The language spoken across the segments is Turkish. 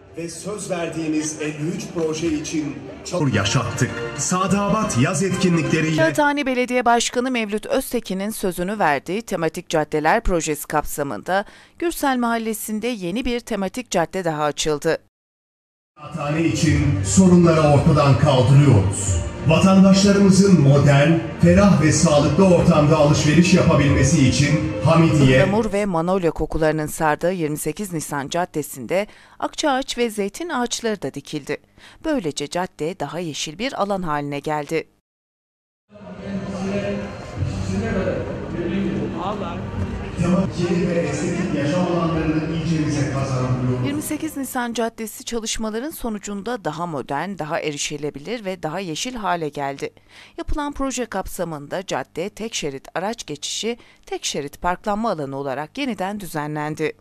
Ve söz verdiğimiz 53 proje için yaşattık. Sadabat yaz etkinlikleriyle Kağıthane Belediye Başkanı Mevlüt Öztekin'in sözünü verdiği tematik caddeler projesi kapsamında Gürsel Mahallesi'nde yeni bir tematik cadde daha açıldı. Kağıthane için sorunları ortadan kaldırıyoruz. Vatandaşlarımızın modern, ferah ve sağlıklı ortamda alışveriş yapabilmesi için Hamidiye, Ihlamur ve manolya kokularının sardığı 28 Nisan Caddesi'nde akçaağaç ve zeytin ağaçları da dikildi. Böylece cadde daha yeşil bir alan haline geldi. yeni ve estetik yaşam alanlarını ilçemize kazandırıyoruz. 28 Nisan Caddesi çalışmaların sonucunda daha modern, daha erişilebilir ve daha yeşil hale geldi. Yapılan proje kapsamında cadde tek şerit araç geçişi, tek şerit parklanma alanı olarak yeniden düzenlendi.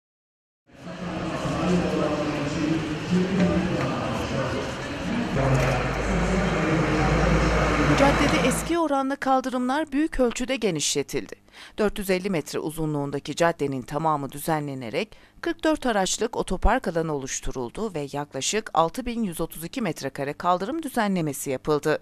Caddede eski oranla kaldırımlar büyük ölçüde genişletildi. 450 metre uzunluğundaki caddenin tamamı düzenlenerek 44 araçlık otopark alanı oluşturuldu ve yaklaşık 6132 metrekare kaldırım düzenlemesi yapıldı.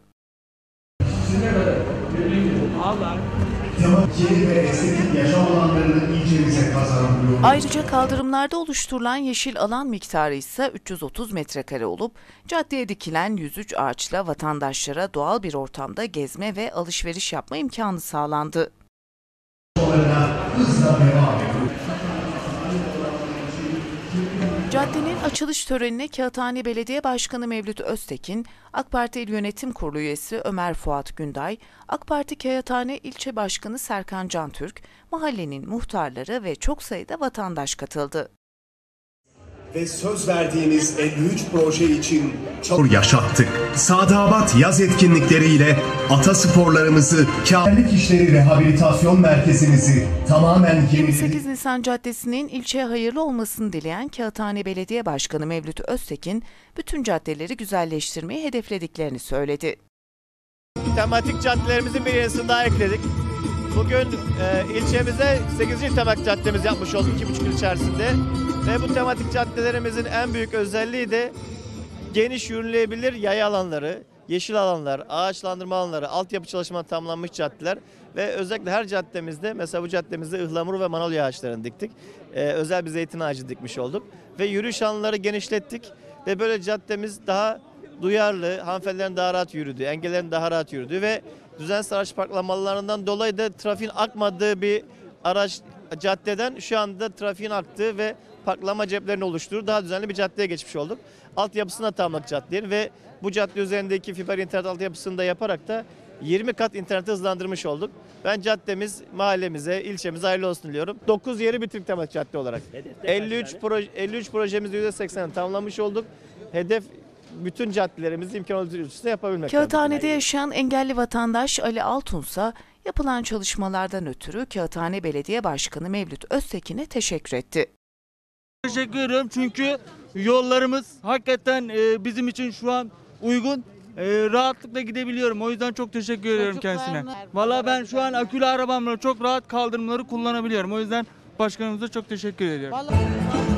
Yeni ve estetik yaşam alanlarını ilçemize kazandırıyoruz. Ayrıca kaldırımlarda oluşturulan yeşil alan miktarı ise 330 metrekare olup caddeye dikilen 103 ağaçla vatandaşlara doğal bir ortamda gezme ve alışveriş yapma imkanı sağlandı. Hızla devam ediyoruz. Caddenin açılış törenine Kağıthane Belediye Başkanı Mevlüt Öztekin, AK Parti İl Yönetim Kurulu üyesi Ömer Fuat Günday, AK Parti Kağıthane İlçe Başkanı Serkan Cantürk, mahallenin muhtarları ve çok sayıda vatandaş katıldı. ve söz verdiğimiz 53 proje için yaşattık. Sadabat yaz etkinlikleriyle atasporlarımızı, kârlık işleri rehabilitasyon merkezimizi tamamen yeniledik. 28 Nisan Caddesi'nin ilçeye hayırlı olmasını dileyen Kağıthane Belediye Başkanı Mevlüt Öztekin, bütün caddeleri güzelleştirmeyi hedeflediklerini söyledi. Tematik caddelerimizin bir yenisini daha ekledik. Bugün ilçemize 8. tematik caddemizi yapmış olduk 2,5 yıl içerisinde. Ve bu tematik caddelerimizin en büyük özelliği de geniş yürünülebilir yaya alanları, yeşil alanlar, ağaçlandırma alanları, altyapı çalışmaları tamamlanmış caddeler. Ve özellikle her caddemizde, mesela bu caddemizde ıhlamur ve manolya ağaçlarını diktik. Özel bir zeytin ağacı dikmiş olduk. Ve yürüyüş alanları genişlettik. Ve böyle caddemiz daha duyarlı, hanımefendilerin daha rahat yürüdüğü, engellerin daha rahat yürüdüğü ve düzensiz araç parklamalarından dolayı da trafiğin akmadığı bir araç caddeden şu anda trafiğin aktığı ve parklama ceplerini oluşturduğu daha düzenli bir caddeye geçmiş olduk. Altyapısını da tamamladık caddenin ve bu cadde üzerindeki fiber internet altyapısını da yaparak da 20 kat interneti hızlandırmış olduk. Ben caddemiz, mahallemize, ilçemize hayırlı olsun diliyorum. 9 yeri bitirdik tematik cadde olarak. 53 projemizi %80'ini tamamlamış olduk. Hedef bütün caddelerimizi imkan ölçüsünde yapabilmek. Kağıthane'de yaşayan engelli vatandaş Ali Altunsa, yapılan çalışmalardan ötürü Kağıthane Belediye Başkanı Mevlüt Öztekin'e teşekkür etti. Teşekkür ediyorum çünkü yollarımız hakikaten bizim için şu an uygun. Rahatlıkla gidebiliyorum. O yüzden çok teşekkür ediyorum kendisine. Vallahi ben şu an akülü arabamla çok rahat kaldırımları kullanabiliyorum. O yüzden başkanımıza çok teşekkür ediyorum.